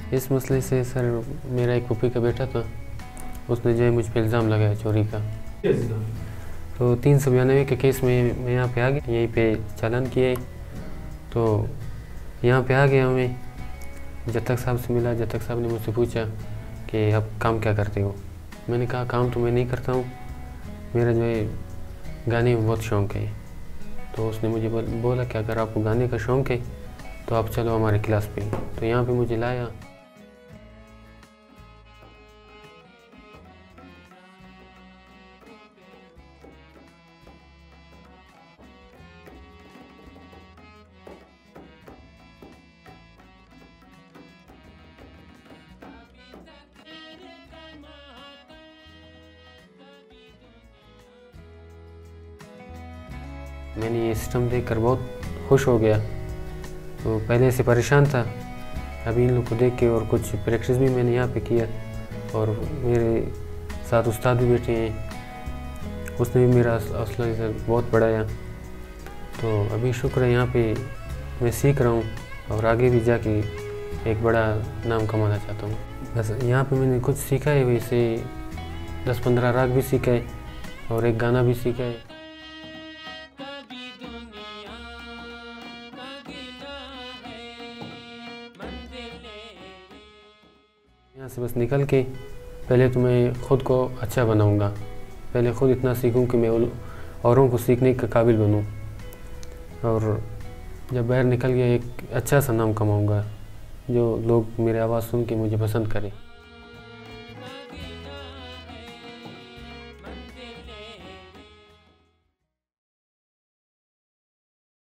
इस मसले से सर, मेरा एक पुप्पी का बेटा था, उसने जो है मुझ पर इल्ज़ाम लगाया चोरी का। तो 392 के केस में मैं यहाँ पे आ गया, यहीं पे चालान किया है। तो यहाँ पे आ गया मैं, जत्तक साहब से मिला। जत्तक साहब ने मुझसे पूछा कि आप काम क्या करते हो। मैंने कहा काम तो मैं नहीं करता हूँ, मेरा जो है गाने में बहुत शौक़ है। तो उसने मुझे बोला कि अगर आपको गाने का शौक़ है तो आप चलो हमारे क्लास पे। तो यहाँ पे मुझे लाया। मैंने ये सिस्टम देखकर बहुत खुश हो गया। तो पहले से परेशान था, अभी इन लोग को देख के और कुछ प्रैक्टिस भी मैंने यहाँ पे किया। और मेरे साथ उस्ताद भी बैठे हैं, उसने भी मेरा हौसला बहुत बढ़ाया। तो अभी शुक्र है, यहाँ पे मैं सीख रहा हूँ और आगे भी जाके एक बड़ा नाम कमाना चाहता हूँ। बस यहाँ पे मैंने कुछ सीखा है, वैसे 10-15 राग भी सीखा है और एक गाना भी सीखा है। यहाँ से बस निकल के पहले तो मैं ख़ुद को अच्छा बनाऊँगा, पहले ख़ुद इतना सीखूँ कि मैं औरों को सीखने के काबिल बनूँ। और जब बाहर निकल गया एक अच्छा सा नाम कमाऊँगा, जो लोग मेरी आवाज़ सुन के मुझे पसंद करें।